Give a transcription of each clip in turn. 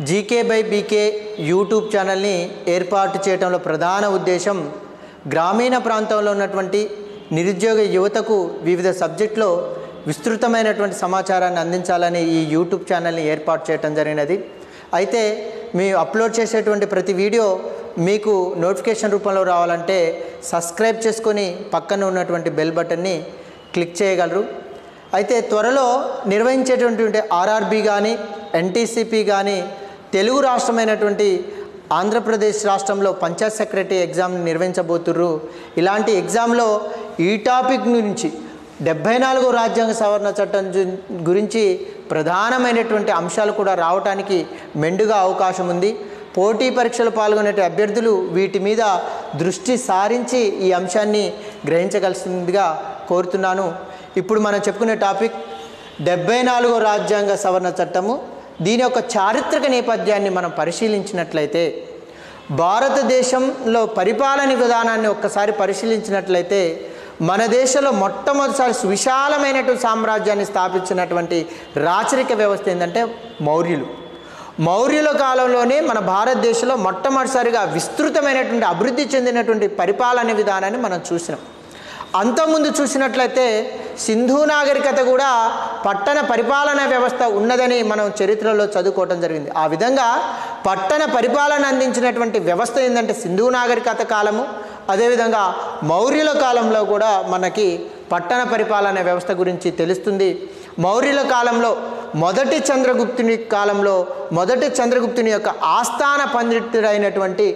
GK by BK YouTube ఛానల్ని ఏర్పాటు చేయడంలో ప్రధాన ఉద్దేశం గ్రామీణ ప్రాంతంలో ఉన్నటువంటి నిరుద్యోగ యువతకు వివిధ సబ్జెక్టులో విస్తృతమైనటువంటి సమాచారాన్ని అందించాలని ఈ యూట్యూబ్ ఛానల్ని ఏర్పాటు చేయడం జరిగినది. అయితే మేము అప్లోడ్ చేసేటువంటి ప్రతి వీడియో మీకు నోటిఫికేషన్ రూపంలో రావాలంటే సబ్స్క్రైబ్ చేసుకొని పక్కన ఉన్నటువంటి బెల్ బటన్ని క్లిక్ చేయగలరు. అయితే త్వరలో నిర్వహించేటువంటి ఆర్ఆర్బీ కానీ ఎన్టీసీపీ కానీ తెలుగు రాష్ట్రమైనటువంటి ఆంధ్రప్రదేశ్ రాష్ట్రంలో పంచాయత్ సెక్రటరీ ఎగ్జామ్ని నిర్వహించబోతుర్రు. ఇలాంటి ఎగ్జామ్లో ఈ టాపిక్ నుంచి 74వ రాజ్యాంగ సవరణ చట్టం గురించి ప్రధానమైనటువంటి అంశాలు కూడా రావడానికి మెండుగా అవకాశం ఉంది. పోటీ పరీక్షలు పాల్గొనే అభ్యర్థులు వీటి మీద దృష్టి సారించి ఈ అంశాన్ని గ్రహించగలసిందిగా కోరుతున్నాను. ఇప్పుడు మనం చెప్పుకునే టాపిక్ 74వ రాజ్యాంగ సవరణ చట్టము. దీని యొక్క చారిత్రక నేపథ్యాన్ని మనం పరిశీలించినట్లయితే, భారతదేశంలో పరిపాలన విధానాన్ని ఒక్కసారి పరిశీలించినట్లయితే మన దేశంలో మొట్టమొదటిసారి సువిశాలమైనటువంటి సామ్రాజ్యాన్ని స్థాపించినటువంటి రాచరిక వ్యవస్థ ఏంటంటే మౌర్యుల కాలంలోనే మన భారతదేశంలో మొట్టమొదటిసారిగా విస్తృతమైనటువంటి అభివృద్ధి చెందినటువంటి పరిపాలన విధానాన్ని మనం చూసినాం. అంతకుముందు చూసినట్లయితే సింధు నాగరికత కూడా పట్టణ పరిపాలన వ్యవస్థ ఉన్నదని మనం చరిత్రలో చదువుకోవటం జరిగింది. ఆ విధంగా పట్టణ పరిపాలన అందించినటువంటి వ్యవస్థ ఏంటంటే సింధు నాగరికత కాలము, అదేవిధంగా మౌర్యుల కాలంలో కూడా మనకి పట్టణ పరిపాలన వ్యవస్థ గురించి తెలుస్తుంది. మౌర్యుల కాలంలో మొదటి చంద్రగుప్తుని యొక్క ఆస్థాన పండితుడైనటువంటి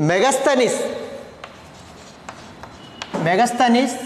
మెగస్తనీస్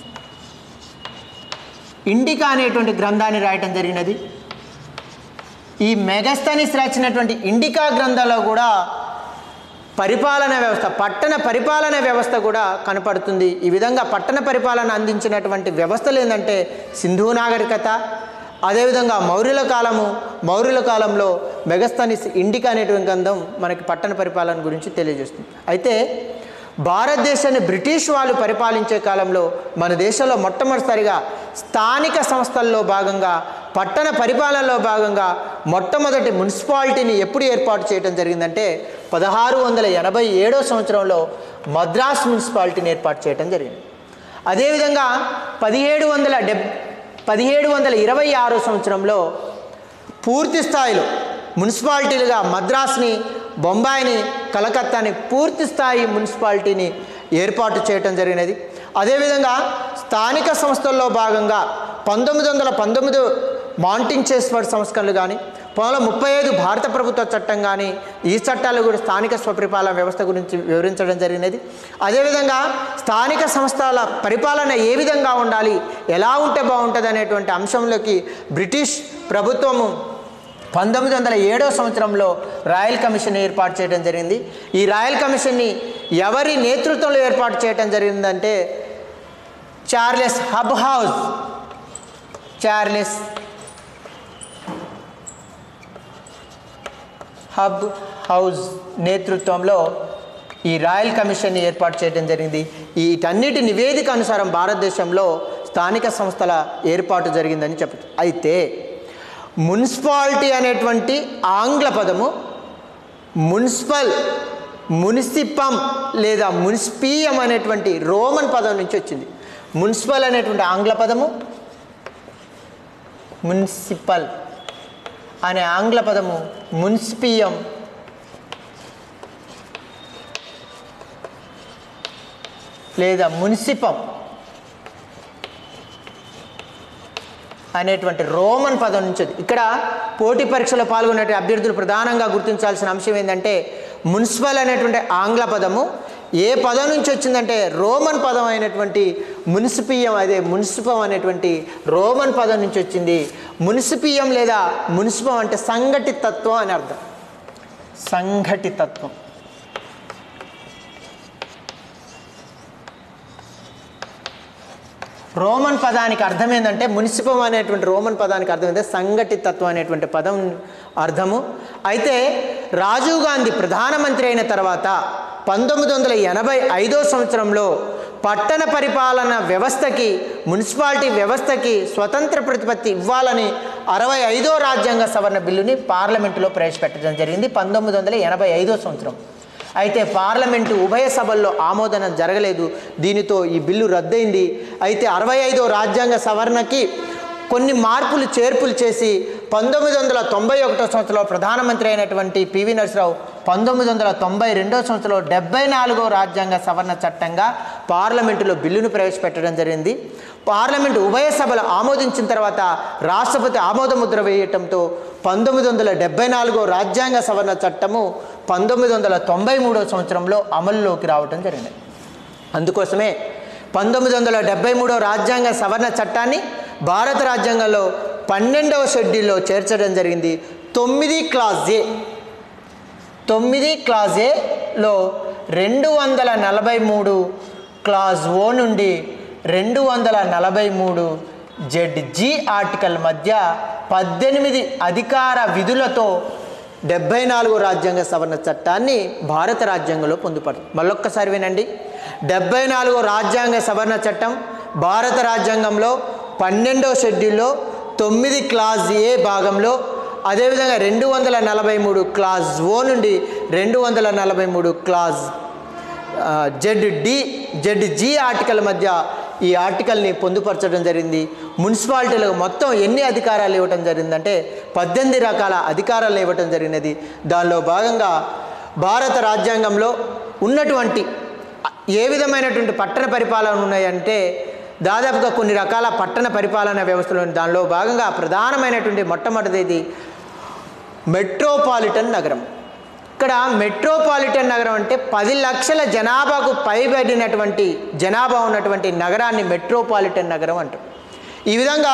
ఇండికా అనేటువంటి గ్రంథాన్ని రాయటం జరిగినది. ఈ మెగస్తనీస్ రాసినటువంటి ఇండికా గ్రంథంలో కూడా పరిపాలన వ్యవస్థ, పట్టణ పరిపాలన వ్యవస్థ కూడా కనపడుతుంది. ఈ విధంగా పట్టణ పరిపాలన అందించినటువంటి వ్యవస్థలు ఏంటంటే సింధు నాగరికత, అదేవిధంగా మౌర్యుల కాలంలో మెగస్తనీస్ ఇండికా అనేటువంటి గ్రంథం మనకి పట్టణ పరిపాలన గురించి తెలియజేస్తుంది. అయితే భారతదేశాన్ని బ్రిటిష్ వాళ్ళు పరిపాలించే కాలంలో మన దేశంలో మొట్టమొదటిసారిగా స్థానిక సంస్థల్లో భాగంగా, పట్టణ పరిపాలనలో భాగంగా మొట్టమొదటి మున్సిపాలిటీని ఎప్పుడు ఏర్పాటు చేయడం జరిగిందంటే 1687 సంవత్సరంలో మద్రాస్ మున్సిపాలిటీని ఏర్పాటు చేయడం జరిగింది. అదేవిధంగా 1726 సంవత్సరంలో పూర్తి స్థాయిలో మున్సిపాలిటీలుగా మద్రాస్ని, బొంబాయిని, కలకత్తాని పూర్తి స్థాయి మున్సిపాలిటీని ఏర్పాటు చేయటం జరిగినది. అదేవిధంగా స్థానిక సంస్థల్లో భాగంగా 1919 మాంటింగ్చేస్ఫర్డ్ సంస్కరణలు కానీ, 1935 భారత ప్రభుత్వ చట్టం కానీ, ఈ చట్టాలు కూడా స్థానిక స్వపరిపాలన వ్యవస్థ గురించి వివరించడం జరిగినది. అదేవిధంగా స్థానిక సంస్థల పరిపాలన ఏ విధంగా ఉండాలి, ఎలా ఉంటే బాగుంటుంది అనేటువంటి అంశంలోకి బ్రిటిష్ ప్రభుత్వము 1907 సంవత్సరంలో రాయల్ కమిషన్ ఏర్పాటు చేయడం జరిగింది. ఈ రాయల్ కమిషన్ని ఎవరి నేతృత్వంలో ఏర్పాటు చేయడం జరిగిందంటే చార్లెస్ హబ్ హౌస్ నేతృత్వంలో ఈ రాయల్ కమిషన్ని ఏర్పాటు చేయడం జరిగింది. వీటన్నిటి నివేదిక అనుసారం భారతదేశంలో స్థానిక సంస్థల ఏర్పాటు జరిగిందని చెప్తారు. అయితే మున్సిపాలిటీ అనేటువంటి ఆంగ్ల పదము మున్సిపం లేదా మున్సిపియం అనేటువంటి రోమన్ పదం నుంచి వచ్చింది. మున్సిపల్ అనేటువంటి ఆంగ్ల పదము, మున్సిపల్ అనే ఆంగ్ల పదము మున్సిపియం లేదా మున్సిపం అనేటువంటి రోమన్ పదం నుంచి. ఇక్కడ పోటీ పరీక్షలో పాల్గొనే అభ్యర్థులు ప్రధానంగా గుర్తించాల్సిన అంశం ఏంటంటే మున్సిపల్ అనేటువంటి ఆంగ్ల పదము ఏ పదం నుంచి వచ్చిందంటే రోమన్ పదం అయినటువంటి మున్సిపియం, అదే మున్సిపం అనేటువంటి రోమన్ పదం నుంచి వచ్చింది. మున్సిపియం లేదా మున్సిపం అంటే సంఘటితత్వం అని అర్థం. సంఘటితత్వం. రోమన్ పదానికి అర్థం ఏంటంటే మున్సిపం అనేటువంటి రోమన్ పదానికి అర్థం ఏంటంటే సంఘటితత్వం అనేటువంటి పదం అర్థము. అయితే రాజీవ్ గాంధీ ప్రధానమంత్రి అయిన తర్వాత 1985 సంవత్సరంలో పట్టణ పరిపాలన వ్యవస్థకి, మున్సిపాలిటీ వ్యవస్థకి స్వతంత్ర ప్రతిపత్తి ఇవ్వాలని 65వ రాజ్యాంగ సవరణ బిల్లుని పార్లమెంటులో ప్రవేశపెట్టడం జరిగింది 1985 సంవత్సరం. అయితే పార్లమెంటు ఉభయ సభల్లో ఆమోదన జరగలేదు. దీనితో ఈ బిల్లు రద్దయింది. అయితే 65వ రాజ్యాంగ సవరణకి కొన్ని మార్పులు చేర్పులు చేసి 1991 సంవత్సరంలో ప్రధానమంత్రి అయినటువంటి పివి నరసింహరావు 1992 సంవత్సరంలో 74వ రాజ్యాంగ సవరణ చట్టంగా పార్లమెంటులో బిల్లును ప్రవేశపెట్టడం జరిగింది. పార్లమెంటు ఉభయ సభలు ఆమోదించిన తర్వాత రాష్ట్రపతి ఆమోద ముద్ర వేయటంతో 1974వ రాజ్యాంగ సవరణ చట్టము 1993 సంవత్సరంలో అమలులోకి రావడం జరిగింది. అందుకోసమే 1973వ రాజ్యాంగ సవరణ చట్టాన్ని భారత రాజ్యాంగంలో 12వ షెడ్యూల్లో చేర్చడం జరిగింది. 9 క్లాజ్ ఏలో 243 క్లాజ్ ఓ నుండి 243 జెడ్-జీ ఆర్టికల్ మధ్య 18 అధికార విధులతో 74వ రాజ్యాంగ సవరణ చట్టాన్ని భారత రాజ్యాంగంలో పొందుపడుతుంది. మళ్ళొక్కసారి వినండి. 74వ రాజ్యాంగ సవరణ చట్టం భారత రాజ్యాంగంలో 12వ షెడ్యూల్లో 9 క్లాజ్ ఏ భాగంలో, అదేవిధంగా 243 క్లాజ్ ఓ నుండి 243 క్లాజ్ జెడ్-జీ ఆర్టికల్ మధ్య ఈ ఆర్టికల్ని పొందుపరచడం జరిగింది. మున్సిపాలిటీలకు మొత్తం ఎన్ని అధికారాలు ఇవ్వటం జరిగిందంటే 18 రకాల అధికారాలు ఇవ్వటం జరిగినది. దానిలో భాగంగా భారత రాజ్యాంగంలో ఉన్నటువంటి ఏ విధమైనటువంటి పట్టణ పరిపాలన ఉన్నాయంటే దాదాపుగా కొన్ని రకాల పట్టణ పరిపాలన వ్యవస్థలు. దానిలో భాగంగా ప్రధానమైనటువంటి మొట్టమొదటిది మెట్రోపాలిటన్ నగరం. ఇక్కడ మెట్రోపాలిటన్ నగరం అంటే 10 లక్షల జనాభాకు పైబడినటువంటి జనాభా ఉన్నటువంటి నగరాన్ని మెట్రోపాలిటన్ నగరం అంటారు. ఈ విధంగా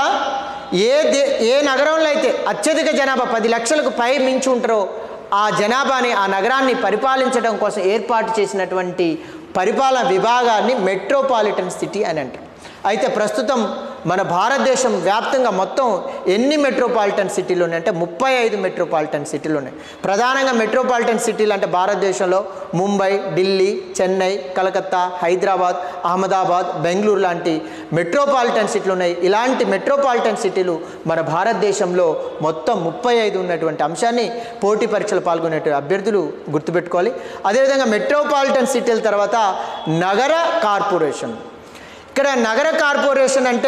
ఏ నగరంలో అయితే అత్యధిక జనాభా 10 లక్షలకు పై మించి ఉంటారో ఆ జనాభాని ఆ నగరాన్ని పరిపాలించడం కోసం ఏర్పాటు చేసినటువంటి పరిపాలన విభాగాన్ని మెట్రోపాలిటన్ సిటీ అని అంటారు. అయితే ప్రస్తుతం మన భారతదేశం వ్యాప్తంగా మొత్తం ఎన్ని మెట్రోపాలిటన్ సిటీలు ఉన్నాయంటే 35 మెట్రోపాలిటన్ సిటీలు ఉన్నాయి. ప్రధానంగా మెట్రోపాలిటన్ సిటీలు అంటే భారతదేశంలో ముంబై, ఢిల్లీ, చెన్నై, కలకత్తా, హైదరాబాద్, అహ్మదాబాద్, బెంగళూరు లాంటి మెట్రోపాలిటన్ సిటీలు ఉన్నాయి. ఇలాంటి మెట్రోపాలిటన్ సిటీలు మన భారతదేశంలో మొత్తం 35 ఉన్నటువంటి అంశాన్ని పోటీ పరీక్షలు పాల్గొనేటువంటి అభ్యర్థులు గుర్తుపెట్టుకోవాలి. అదేవిధంగా మెట్రోపాలిటన్ సిటీల తర్వాత నగర కార్పొరేషన్. ఇక్కడ నగర కార్పొరేషన్ అంటే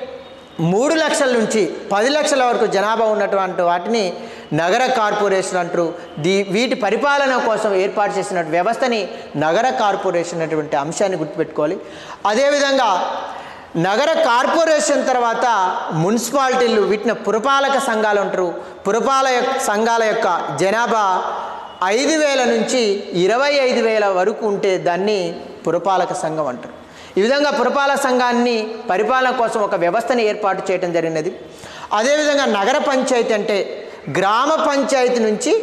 3 లక్షల నుంచి 10 లక్షల వరకు జనాభా ఉన్నటువంటి వాటిని నగర కార్పొరేషన్ అంటారు. వీటి పరిపాలన కోసం ఏర్పాటు చేసిన వ్యవస్థని నగర కార్పొరేషన్ అటువంటి అంశాన్ని గుర్తుపెట్టుకోవాలి. అదేవిధంగా నగర కార్పొరేషన్ తర్వాత మున్సిపాలిటీలు, వీటిని పురపాలక సంఘాలు అంటారు. పురపాలక సంఘాల యొక్క జనాభా 5,000 నుంచి 25,000 వరకు ఉంటే దాన్ని పురపాలక సంఘం అంటారు. ఈ విధంగా పురపాలక సంఘాన్ని పరిపాలన కోసం ఒక వ్యవస్థని ఏర్పాటు చేయడం జరిగినది. అదేవిధంగా నగర పంచాయతీ అంటే గ్రామ పంచాయతీ నుంచి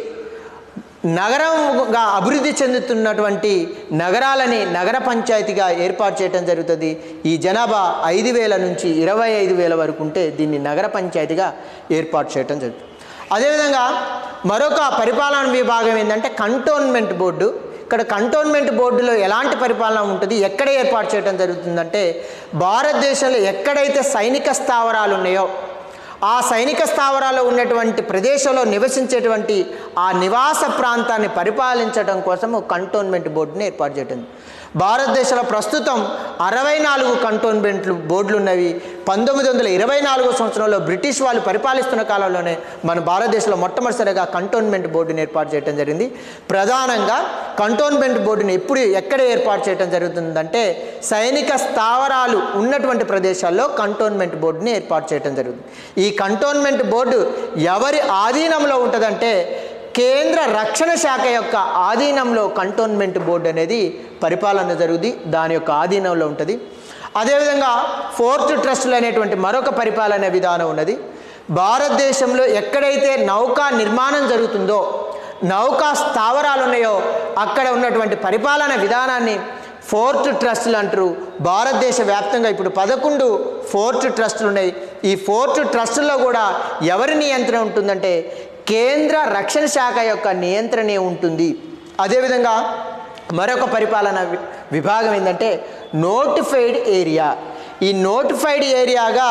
నగరంగా అభివృద్ధి చెందుతున్నటువంటి నగరాలని నగర పంచాయతీగా ఏర్పాటు చేయడం జరుగుతుంది. ఈ జనాభా 5,000 నుంచి 25,000 వరకు ఉంటే దీన్ని నగర పంచాయతీగా ఏర్పాటు చేయడం జరుగుతుంది. అదేవిధంగా మరొక పరిపాలన విభాగం ఏంటంటే కంటోన్మెంట్ బోర్డు. ఇక్కడ కంటోన్మెంట్ బోర్డులో ఎలాంటి పరిపాలన ఉంటుంది, ఎక్కడ ఏర్పాటు చేయడం జరుగుతుందంటే భారతదేశంలో ఎక్కడైతే సైనిక స్థావరాలు ఉన్నాయో ఆ సైనిక స్థావరాలు ఉన్నటువంటి ప్రదేశంలో నివసించేటువంటి ఆ నివాస ప్రాంతాన్ని పరిపాలించడం కోసము కంటోన్మెంట్ బోర్డుని ఏర్పాటు చేయడం. భారతదేశంలో ప్రస్తుతం 64 కంటోన్మెంట్ బోర్డులు ఉన్నవి. 1924 సంవత్సరంలో బ్రిటిష్ వాళ్ళు పరిపాలిస్తున్న కాలంలోనే మన భారతదేశంలో మొట్టమొదటిసారిగా కంటోన్మెంట్ బోర్డుని ఏర్పాటు చేయడం జరిగింది. ప్రధానంగా కంటోన్మెంట్ బోర్డుని ఎక్కడ ఏర్పాటు చేయడం జరుగుతుందంటే సైనిక స్థావరాలు ఉన్నటువంటి ప్రదేశాల్లో కంటోన్మెంట్ బోర్డుని ఏర్పాటు చేయడం జరుగుతుంది. ఈ కంటోన్మెంట్ బోర్డు ఎవరి ఆధీనంలో ఉంటుందంటే కేంద్ర రక్షణ శాఖ యొక్క ఆధీనంలో కంటోన్మెంట్ బోర్డు అనేది పరిపాలన జరుగుతుంది, దాని యొక్క ఆధీనంలో ఉంటుంది. అదేవిధంగా ఫోర్ట్ ట్రస్టులు అనేటువంటి మరొక పరిపాలన విధానం ఉన్నది. భారతదేశంలో ఎక్కడైతే నౌకా నిర్మాణం జరుగుతుందో, నౌకా స్థావరాలు ఉన్నాయో అక్కడ ఉన్నటువంటి పరిపాలన విధానాన్ని ఫోర్ట్ ట్రస్టులు అంటారు. భారతదేశ వ్యాప్తంగా ఇప్పుడు 11 ఫోర్ట్ ట్రస్టులు ఉన్నాయి. ఈ ఫోర్ట్ ట్రస్టుల్లో కూడా ఎవరి నియంత్రణ ఉంటుందంటే కేంద్ర రక్షణ శాఖ యొక్క నియంత్రణే ఉంటుంది. అదేవిధంగా మరొక పరిపాలన విభాగం ఏంటంటే నోటిఫైడ్ ఏరియా. ఈ నోటిఫైడ్ ఏరియాగా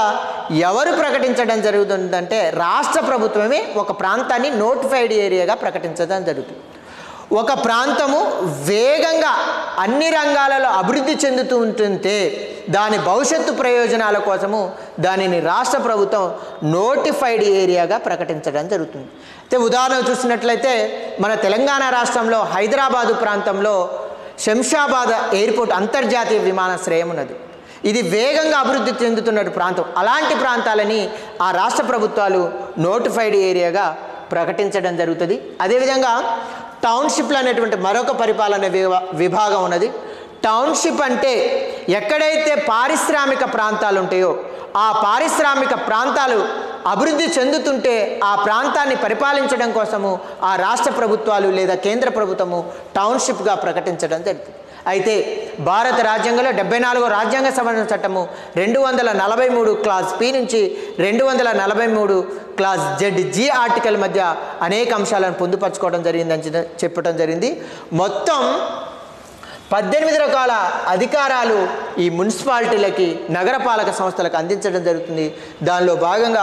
ఎవరు ప్రకటించడం జరుగుతుందంటే రాష్ట్ర ప్రభుత్వమే ఒక ప్రాంతాన్ని నోటిఫైడ్ ఏరియాగా ప్రకటించడం జరుగుతుంది. ఒక ప్రాంతము వేగంగా అన్ని రంగాలలో అభివృద్ధి చెందుతూ ఉంటుంటే దాని భవిష్యత్తు ప్రయోజనాల కోసము దానిని రాష్ట్ర ప్రభుత్వం నోటిఫైడ్ ఏరియాగా ప్రకటించడం జరుగుతుంది. అయితే ఉదాహరణ చూసినట్లయితే మన తెలంగాణ రాష్ట్రంలో హైదరాబాదు ప్రాంతంలో శంషాబాద్ ఎయిర్పోర్ట్ అంతర్జాతీయ విమానాశ్రయం ఉన్నది. ఇది వేగంగా అభివృద్ధి చెందుతున్న ప్రాంతం. అలాంటి ప్రాంతాలని ఆ రాష్ట్ర ప్రభుత్వాలు నోటిఫైడ్ ఏరియాగా ప్రకటించడం జరుగుతుంది. అదేవిధంగా టౌన్షిప్లు అనేటువంటి మరొక పరిపాలన విభాగం ఉన్నది. టౌన్షిప్ అంటే ఎక్కడైతే పారిశ్రామిక ప్రాంతాలు ఉంటాయో ఆ పారిశ్రామిక ప్రాంతాలు అభివృద్ధి చెందుతుంటే ఆ ప్రాంతాన్ని పరిపాలించడం కోసము ఆ రాష్ట్ర ప్రభుత్వాలు లేదా కేంద్ర ప్రభుత్వము టౌన్షిప్గా ప్రకటించడం జరుగుతుంది. అయితే భారత రాజ్యాంగంలో 74వ రాజ్యాంగ సవరణ చట్టము 243 క్లాస్ పి నుంచి 243 క్లాస్ జెడ్-జి ఆర్టికల్ మధ్య అనేక అంశాలను పొందుపరచుకోవడం జరిగిందని చెప్పడం జరిగింది. మొత్తం 18 రకాల అధికారాలు ఈ మున్సిపాలిటీలకి నగరపాలక సంస్థలకు అందించడం జరుగుతుంది. దానిలో భాగంగా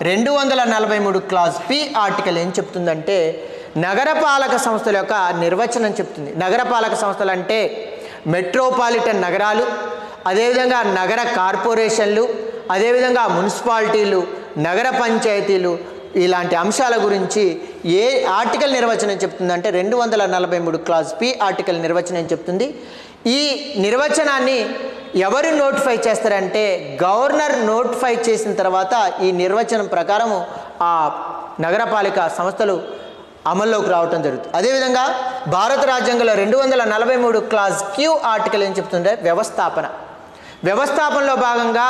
243 క్లాస్ పి ఆర్టికల్ ఏం చెప్తుందంటే నగరపాలక సంస్థల యొక్క నిర్వచనం చెప్తుంది. నగరపాలక సంస్థలు అంటే మెట్రోపాలిటన్ నగరాలు, అదేవిధంగా నగర కార్పొరేషన్లు, అదేవిధంగా మున్సిపాలిటీలు, నగర పంచాయతీలు, ఇలాంటి అంశాల గురించి ఏ ఆర్టికల్ నిర్వచనం చెప్తుందంటే 243 క్లాస్ పి ఆర్టికల్ నిర్వచనం చెప్తుంది. ఈ నిర్వచనాన్ని ఎవరు నోటిఫై చేస్తారంటే గవర్నర్ నోటిఫై చేసిన తర్వాత ఈ నిర్వచనం ప్రకారం ఆ నగరపాలిక సంస్థలు అమల్లోకి రావటం జరుగుతుంది. అదేవిధంగా భారత రాజ్యాంగంలో 243 క్లాస్ క్యూ ఆర్టికల్ ఏం చెప్తుందంటే వ్యవస్థాపనలో భాగంగా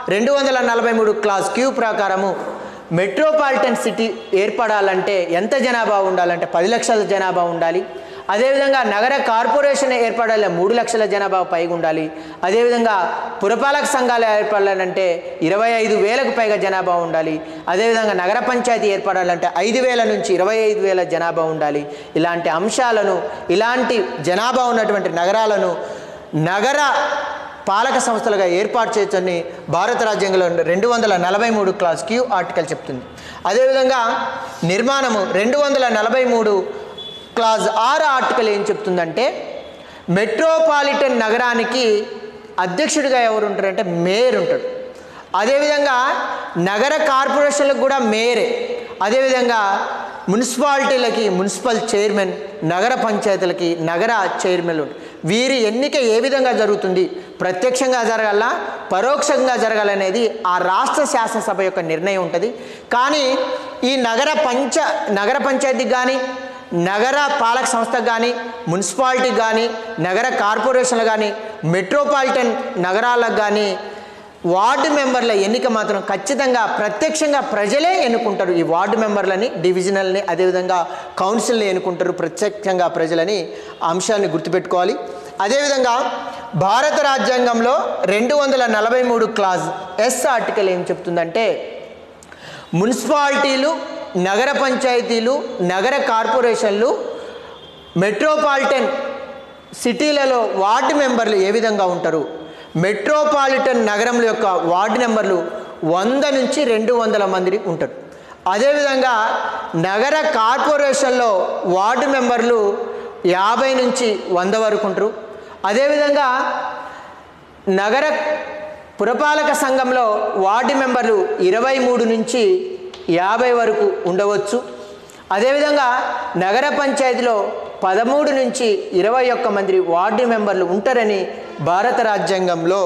243 క్లాస్ క్యూ ప్రకారము మెట్రోపాలిటన్ సిటీ ఏర్పడాలంటే ఎంత జనాభా ఉండాలంటే 10 లక్షల జనాభా ఉండాలి. అదేవిధంగా నగర కార్పొరేషన్ ఏర్పడాలంటే 3 లక్షల జనాభా పైగా ఉండాలి. అదేవిధంగా పురపాలక సంఘాలు ఏర్పడాలంటే 25,000కు పైగా జనాభా ఉండాలి. అదేవిధంగా నగర పంచాయతీ ఏర్పడాలంటే 5,000 నుంచి 25,000 జనాభా ఉండాలి. ఇలాంటి అంశాలను, ఇలాంటి జనాభా ఉన్నటువంటి నగరాలను నగర పాలక సంస్థలుగా ఏర్పాటు చేయొచ్చని భారత రాజ్యాంగంలో 243 క్లాస్ క్యూ ఆర్టికల్ చెప్తుంది. అదేవిధంగా నిర్మాణము 243 క్లాజ్ ఆర్ ఆర్టికల్ ఏం చెప్తుందంటే మెట్రోపాలిటన్ నగరానికి అధ్యక్షుడిగా ఎవరు ఉంటారంటే మేయర్ ఉంటాడు. అదేవిధంగా నగర కార్పొరేషన్లకు కూడా మేయరే. అదేవిధంగా మున్సిపాలిటీలకి మున్సిపల్ చైర్మన్, నగర పంచాయతీలకి నగర చైర్మన్లు ఉంటారు. వీరి ఎన్నిక ఏ విధంగా జరుగుతుంది, ప్రత్యక్షంగా జరగాల పరోక్షంగా జరగాలనేది ఆ రాష్ట్ర శాసనసభ యొక్క నిర్ణయం ఉంటుంది. కానీ ఈ నగర పంచాయతీకి కానీ, నగర పాలక సంస్థకు కానీ, మున్సిపాలిటీకి కానీ, నగర కార్పొరేషన్లు కానీ, మెట్రోపాలిటన్ నగరాలకు కానీ వార్డు మెంబర్ల ఎన్నిక మాత్రం ఖచ్చితంగా ప్రత్యక్షంగా ప్రజలే ఎన్నుకుంటారు. ఈ వార్డు మెంబర్లని, డివిజనల్ని, అదేవిధంగా కౌన్సిల్ని ఎన్నుకుంటారు ప్రత్యక్షంగా ప్రజలని. అంశాన్ని గుర్తుపెట్టుకోవాలి. అదేవిధంగా భారత రాజ్యాంగంలో 243 క్లాజ్ ఎస్ ఆర్టికల్ ఏం చెప్తుందంటే మున్సిపాలిటీలు, నగర పంచాయతీలు, నగర కార్పొరేషన్లు, మెట్రోపాలిటన్ సిటీలలో వార్డు మెంబర్లు ఏ విధంగా ఉంటారు. మెట్రోపాలిటన్ నగరంలో యొక్క వార్డు నెంబర్లు 100 నుంచి 200 మంది ఉంటారు. అదేవిధంగా నగర కార్పొరేషన్లో వార్డు మెంబర్లు 50 నుంచి 100 వరకు ఉంటారు. అదేవిధంగా నగర పురపాలక సంఘంలో వార్డు మెంబర్లు 23 నుంచి 50 వరకు ఉండవచ్చు. అదేవిధంగా నగర పంచాయతీలో 13 నుంచి 21 మంది వార్డు మెంబర్లు ఉంటారని భారత రాజ్యాంగంలో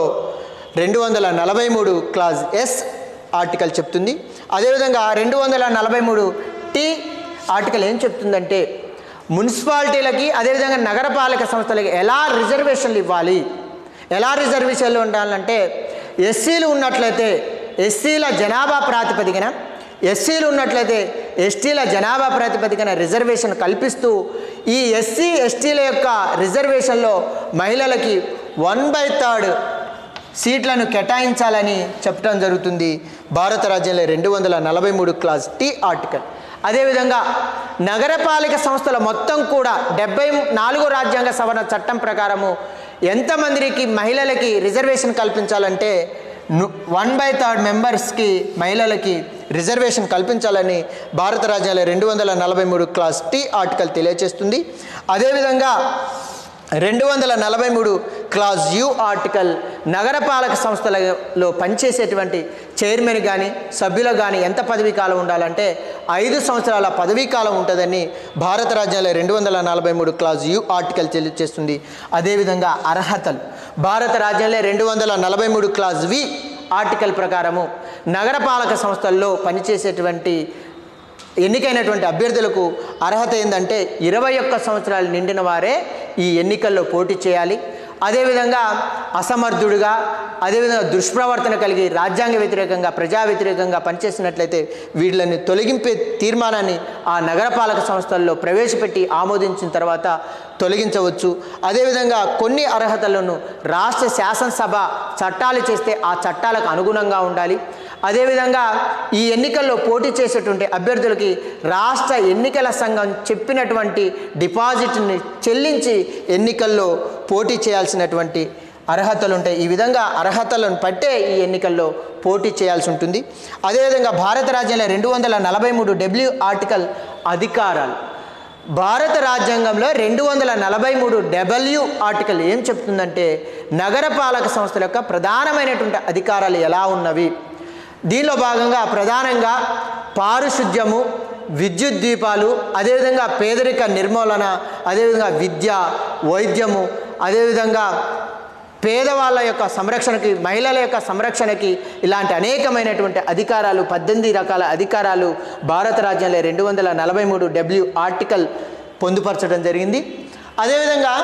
243 క్లాజ్ ఎస్ ఆర్టికల్ చెప్తుంది. అదేవిధంగా 243 టి ఆర్టికల్ ఏం చెప్తుందంటే మున్సిపాలిటీలకి, అదేవిధంగా నగరపాలక సంస్థలకి ఎలా రిజర్వేషన్లు ఇవ్వాలి, ఎలా రిజర్వేషన్లు ఉండాలంటే ఎస్సీలు ఉన్నట్లయితే ఎస్సీల జనాభా ప్రాతిపదికన, ఎస్సీలు ఉన్నట్లయితే ఎస్టీల జనాభా ప్రాతిపదికన రిజర్వేషన్ కల్పిస్తూ ఈ ఎస్సీ ఎస్టీల యొక్క రిజర్వేషన్లో మహిళలకి 1/3 సీట్లను కేటాయించాలని చెప్పడం జరుగుతుంది భారత రాజ్యాంగంలో 243 క్లాజ్ టి ఆర్టికల్. అదేవిధంగా నగరపాలిక సంస్థల మొత్తం కూడా 74వ రాజ్యాంగ సవరణ చట్టం ప్రకారము ఎంతమందికి మహిళలకి రిజర్వేషన్ కల్పించాలంటే 1/3 మెంబర్స్కి మహిళలకి రిజర్వేషన్ కల్పించాలని భారత రాజ్యాంగంలో 243 క్లాస్ టీ ఆర్టికల్ తెలియజేస్తుంది. అదేవిధంగా 243 క్లాస్ యు ఆర్టికల్ నగరపాలక సంస్థలలో పనిచేసేటువంటి చైర్మన్ కానీ సభ్యులకు కానీ ఎంత పదవీ కాలం ఉండాలంటే 5 సంవత్సరాల పదవీ కాలం ఉంటుందని భారత రాజ్యాంగంలో 243 క్లాస్ యు ఆర్టికల్ తెలియజేస్తుంది. అదేవిధంగా అర్హతలు భారత రాజ్యాంగంలో 243 క్లాస్ వి ఆర్టికల్ ప్రకారము నగరపాలక సంస్థల్లో పనిచేసేటువంటి ఎన్నికైనటువంటి అభ్యర్థులకు అర్హత ఏంటంటే 21 సంవత్సరాలు నిండిన వారే ఈ ఎన్నికల్లో పోటీ చేయాలి. అదేవిధంగా అసమర్థుడుగా అదేవిధంగా దుష్ప్రవర్తన కలిగి రాజ్యాంగ వ్యతిరేకంగా ప్రజా వ్యతిరేకంగా పనిచేసినట్లయితే వీళ్ళని తొలగింపే తీర్మానాన్ని ఆ నగరపాలక సంస్థల్లో ప్రవేశపెట్టి ఆమోదించిన తర్వాత తొలగించవచ్చు. అదేవిధంగా కొన్ని అర్హతలను రాష్ట్ర శాసనసభ చట్టాలు చేస్తే ఆ చట్టాలకు అనుగుణంగా ఉండాలి. అదేవిధంగా ఈ ఎన్నికల్లో పోటీ చేసేటువంటి అభ్యర్థులకి రాష్ట్ర ఎన్నికల సంఘం చెప్పినటువంటి డిపాజిట్ని చెల్లించి ఎన్నికల్లో పోటీ చేయాల్సినటువంటి అర్హతలు ఉంటాయి. ఈ విధంగా అర్హతలను పట్టే ఈ ఎన్నికల్లో పోటీ చేయాల్సి ఉంటుంది. అదేవిధంగా భారత రాజ్యాంగంలో 243 డబ్ల్యూ ఆర్టికల్ అధికారాలు భారత రాజ్యాంగంలో 243 డబ్ల్యూ ఆర్టికల్ ఏం చెప్తుందంటే నగరపాలక సంస్థల యొక్క ప్రధానమైనటువంటి అధికారాలు ఎలా ఉన్నవి. దీనిలో భాగంగా ప్రధానంగా పారిశుద్ధ్యము, విద్యుత్ దీపాలు, అదేవిధంగా పేదరిక నిర్మూలన, అదేవిధంగా విద్య, వైద్యము, అదేవిధంగా పేదవాళ్ళ యొక్క సంరక్షణకి, మహిళల యొక్క సంరక్షణకి ఇలాంటి అనేకమైనటువంటి అధికారాలు 18 రకాల అధికారాలు భారత రాజ్యాంగంలో 243 డబ్ల్యూ ఆర్టికల్ పొందుపరచడం జరిగింది. అదేవిధంగా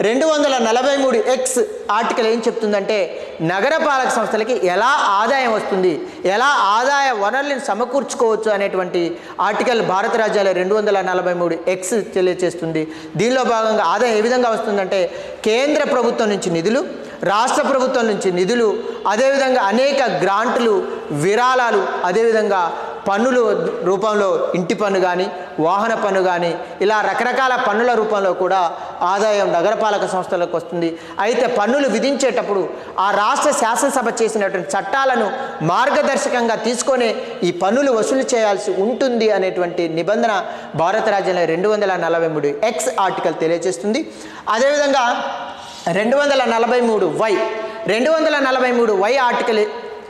243 ఎక్స్ ఆర్టికల్ ఏం చెప్తుందంటే నగరపాలక సంస్థలకి ఎలా ఆదాయం వస్తుంది, ఎలా ఆదాయ వనరులను సమకూర్చుకోవచ్చు అనేటువంటి ఆర్టికల్ భారత రాజ్యాంగంలో 243 ఎక్స్ తెలియజేస్తుంది. దీనిలో భాగంగా ఆదాయం ఏ విధంగా వస్తుందంటే కేంద్ర ప్రభుత్వం నుంచి నిధులు, రాష్ట్ర ప్రభుత్వం నుంచి నిధులు, అదేవిధంగా అనేక గ్రాంట్లు, విరాళాలు, అదేవిధంగా పన్నుల రూపంలో ఇంటి పన్ను కానీ వాహన పన్ను కానీ ఇలా రకరకాల పన్నుల రూపంలో కూడా ఆదాయం నగరపాలక సంస్థలకు వస్తుంది. అయితే పన్నులు విధించేటప్పుడు ఆ రాష్ట్ర శాసనసభ చేసినటువంటి చట్టాలను మార్గదర్శకంగా తీసుకొని ఈ పన్నులు వసూలు చేయాల్సి ఉంటుంది అనేటువంటి నిబంధన భారత రాజ్యాంగంలో 243 ఎక్స్ ఆర్టికల్ తెలియజేస్తుంది. అదేవిధంగా 243 Y 243 Y article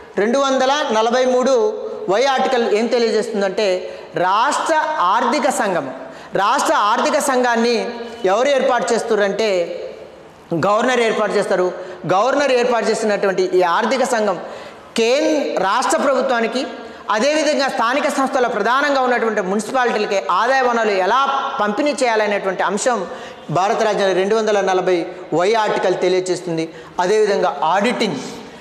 243 Y article ఏం తెలియజేస్తుందంటే రాష్ట్ర ఆర్థిక సంఘాన్ని ఎవరు ఏర్పాటు చేస్తారంటే గవర్నర్ ఏర్పాటు చేస్తారు. గవర్నర్ ఏర్పాటు చేసినటువంటి ఈ ఆర్థిక సంఘం రాష్ట్ర ప్రభుత్వానికి, అదేవిధంగా స్థానిక సంస్థల ప్రధానంగా ఉన్నటువంటి మున్సిపాలిటీలకి ఆదాయ వనరులు ఎలా పంపిణీ చేయాలనేటువంటి అంశం భారత రాజ్యాంగంలో 240 వై ఆర్టికల్ తెలియజేస్తుంది. అదేవిధంగా ఆడిటింగ్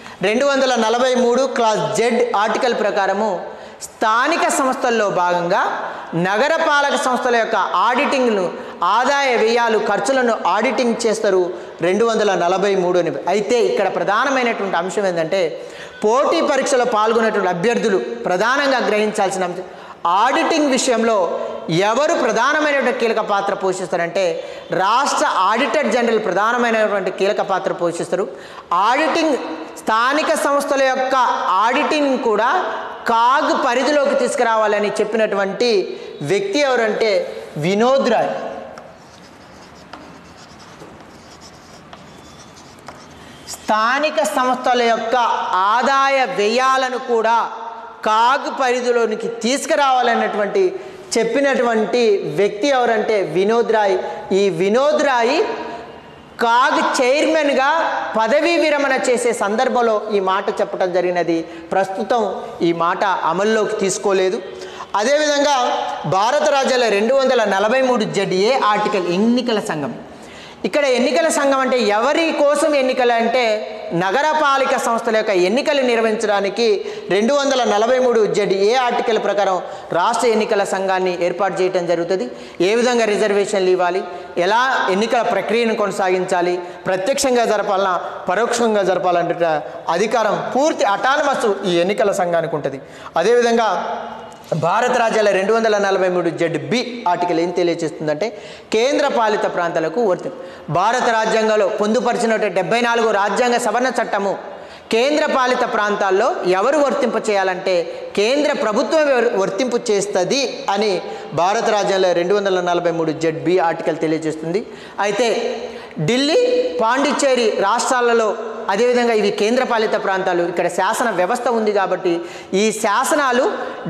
243 క్లాస్ జెడ్ ఆర్టికల్ ప్రకారము స్థానిక సంస్థల్లో భాగంగా నగరపాలక సంస్థల యొక్క ఆడిటింగ్ను, ఆదాయ వ్యయాలు, ఖర్చులను ఆడిటింగ్ చేస్తారు 243 అని. అయితే ఇక్కడ ప్రధానమైనటువంటి అంశం ఏంటంటే పోటీ పరీక్షలో పాల్గొనేటువంటి అభ్యర్థులు ప్రధానంగా గ్రహించాల్సిన అంశం ఆడిటింగ్ విషయంలో ఎవరు ప్రధానమైనటువంటి కీలక పాత్ర పోషిస్తారంటే రాష్ట్ర ఆడిటర్ జనరల్ ప్రధానమైనటువంటి కీలక పాత్ర పోషిస్తారు. ఆడిటింగ్ స్థానిక సంస్థల యొక్క ఆడిటింగ్ కూడా కాగ్ పరిధిలోకి తీసుకురావాలని చెప్పినటువంటి వ్యక్తి ఎవరంటే వినోద్ రాయ్. స్థానిక సంస్థల యొక్క ఆదాయ వ్యయాలను కూడా కాగ్ పరిధిలోనికి తీసుకురావాలన్నటువంటి చెప్పినటువంటి వ్యక్తి ఎవరంటే వినోద్ రాయ్. ఈ వినోద్ రాయ్ కాగ్ చైర్మన్గా పదవీ విరమణ చేసే సందర్భంలో ఈ మాట చెప్పడం జరిగినది. ప్రస్తుతం ఈ మాట అమల్లోకి తీసుకోలేదు. అదేవిధంగా భారత రాజ్యాంగంలో 243 ZA ఆర్టికల్ ఎన్నికల సంఘం. ఇక్కడ ఎన్నికల సంఘం అంటే ఎవరి కోసం ఎన్నికలు అంటే నగరపాలిక సంస్థల యొక్క ఎన్నికలు నిర్వహించడానికి 243 ZA ఆర్టికల్ ప్రకారం రాష్ట్ర ఎన్నికల సంఘాన్ని ఏర్పాటు చేయడం జరుగుతుంది. ఏ విధంగా రిజర్వేషన్లు ఇవ్వాలి, ఎలా ఎన్నికల ప్రక్రియను కొనసాగించాలి, ప్రత్యక్షంగా జరపాలన్నా పరోక్షంగా జరపాలంటే అధికారం పూర్తి అటానమస్ ఈ ఎన్నికల సంఘానికి ఉంటుంది. అదేవిధంగా భారత రాజ్యాంగంలో 243 ZB ఆర్టికల్ ఏం తెలియజేస్తుందంటే కేంద్ర పాలిత ప్రాంతాలకు వర్తి భారత రాజ్యాంగంలో పొందుపరిచినటువంటి 74 రాజ్యాంగ సవరణ చట్టము కేంద్ర పాలిత ప్రాంతాల్లో ఎవరు వర్తింప చేయాలంటే కేంద్ర ప్రభుత్వం వర్తింపు చేస్తుంది అని భారత రాజ్యాంగంలో 243 ZB ఆర్టికల్ తెలియజేస్తుంది. అయితే ఢిల్లీ, పాండిచ్చేరి రాష్ట్రాలలో, అదేవిధంగా ఇవి కేంద్రపాలిత ప్రాంతాలు, ఇక్కడ శాసన వ్యవస్థ ఉంది కాబట్టి ఈ శాసనాలు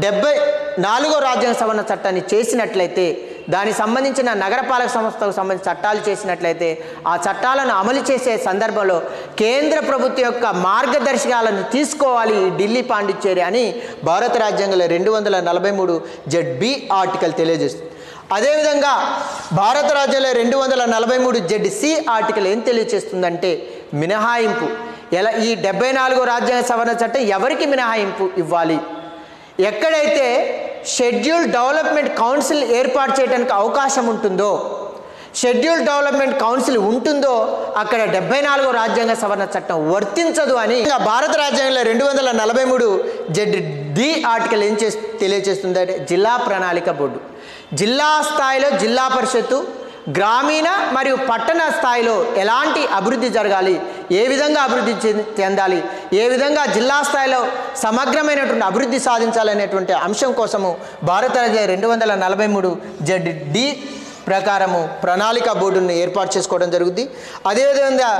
74వ రాజ్యాంగ సవరణ చట్టాన్ని చేసినట్లయితే, దానికి సంబంధించిన నగరపాలక సంస్థకు సంబంధించిన చట్టాలు చేసినట్లయితే, ఆ చట్టాలను అమలు చేసే సందర్భంలో కేంద్ర ప్రభుత్వం యొక్క మార్గదర్శకాలను తీసుకోవాలి ఈ ఢిల్లీ, పాండిచ్చేరి అని భారత రాజ్యాంగంలో 243 ZB ఆర్టికల్ తెలియజేస్తుంది. అదేవిధంగా భారత రాజ్యాంగంలో 243 ZC ఆర్టికల్ ఏం తెలియజేస్తుందంటే మినహాయింపు. ఎలా ఈ 74వ రాజ్యాంగ సవరణ చట్టం ఎవరికి మినహాయింపు ఇవ్వాలి? ఎక్కడైతే షెడ్యూల్ డెవలప్మెంట్ కౌన్సిల్ ఏర్పాటు చేయడానికి అవకాశం ఉంటుందో, షెడ్యూల్ డెవలప్మెంట్ కౌన్సిల్ ఉంటుందో అక్కడ 74వ రాజ్యాంగ సవరణ చట్టం వర్తించదు అని భారత రాజ్యాంగంలో 243 ZD ఆర్టికల్ ఏం తెలియజేస్తుందంటే జిల్లా ప్రణాళిక బోర్డు. జిల్లా స్థాయిలో జిల్లా పరిషత్తు, గ్రామీణ మరియు పట్టణ స్థాయిలో ఎలాంటి అభివృద్ధి జరగాలి, ఏ విధంగా అభివృద్ధి చెందాలి, ఏ విధంగా జిల్లా స్థాయిలో సమగ్రమైనటువంటి అభివృద్ధి సాధించాలనేటువంటి అంశం కోసము భారత రాజ్యాంగం 243 ZD ప్రకారము ప్రణాళిక బోర్డును ఏర్పాటు చేసుకోవడం జరుగుతుంది. అదేవిధంగా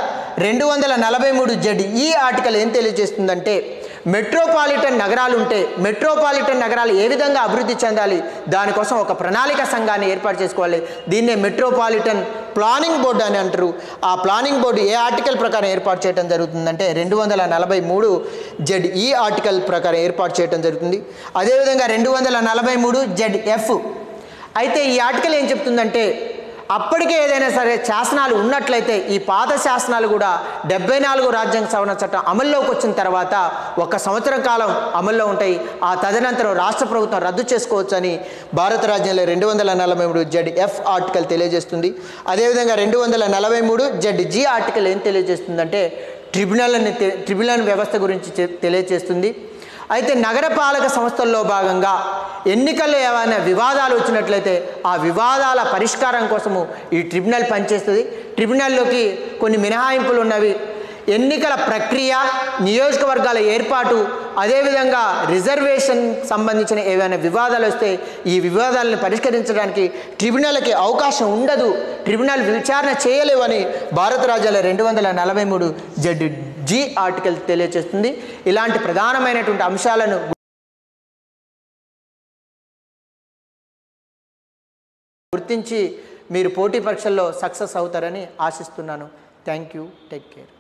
243 ZE ఆర్టికల్ ఏం తెలియజేస్తుందంటే మెట్రోపాలిటన్ నగరాలు ఉంటే మెట్రోపాలిటన్ నగరాలు ఏ విధంగా అభివృద్ధి చెందాలి, దానికోసం ఒక ప్రణాళిక సంఘాన్ని ఏర్పాటు చేసుకోవాలి. దీన్నే మెట్రోపాలిటన్ ప్లానింగ్ బోర్డు అని అంటారు. ఆ ప్లానింగ్ బోర్డు ఏ ఆర్టికల్ ప్రకారం ఏర్పాటు చేయడం జరుగుతుందంటే 243 ZE ఆర్టికల్ ప్రకారం ఏర్పాటు చేయడం జరుగుతుంది. అదేవిధంగా 243 ZF. అయితే ఈ ఆర్టికల్ ఏం చెప్తుందంటే అప్పటికే ఏదైనా సరే శాసనాలు ఉన్నట్లయితే ఈ పాత శాసనాలు కూడా 74వ రాజ్యాంగ సవరణ చట్టం అమల్లోకి వచ్చిన తర్వాత 1 సంవత్సరం కాలం అమల్లో ఉంటాయి. ఆ తదనంతరం రాష్ట్ర ప్రభుత్వం రద్దు చేసుకోవచ్చు అని భారత రాజ్యాంగంలో 243 ZF ఆర్టికల్ తెలియజేస్తుంది. అదేవిధంగా 243 ZG ఆర్టికల్ ఏం తెలియజేస్తుందంటే ట్రిబ్యునల్ వ్యవస్థ గురించి తెలియజేస్తుంది. అయితే నగరపాలక సంస్థల్లో భాగంగా ఎన్నికల్లో ఏమైనా వివాదాలు వచ్చినట్లయితే ఆ వివాదాల పరిష్కారం కోసము ఈ ట్రిబ్యునల్ పనిచేస్తుంది. ట్రిబ్యునల్లోకి కొన్ని మినహాయింపులు ఉన్నవి. ఎన్నికల ప్రక్రియ, నియోజకవర్గాల ఏర్పాటు, అదేవిధంగా రిజర్వేషన్ సంబంధించిన ఏవైనా వివాదాలు వస్తే ఈ వివాదాలను పరిష్కరించడానికి ట్రిబ్యునల్కి అవకాశం ఉండదు, ట్రిబ్యునల్ విచారణ చేయలేవని భారత రాజ్యాంగంలో 243 ZG ఆర్టికల్ తెలియజేస్తుంది. ఇలాంటి ప్రధానమైనటువంటి అంశాలను గుర్తించి మీరు పోటీ పరీక్షల్లో సక్సెస్ అవుతారని ఆశిస్తున్నాను. Thank you. Take care.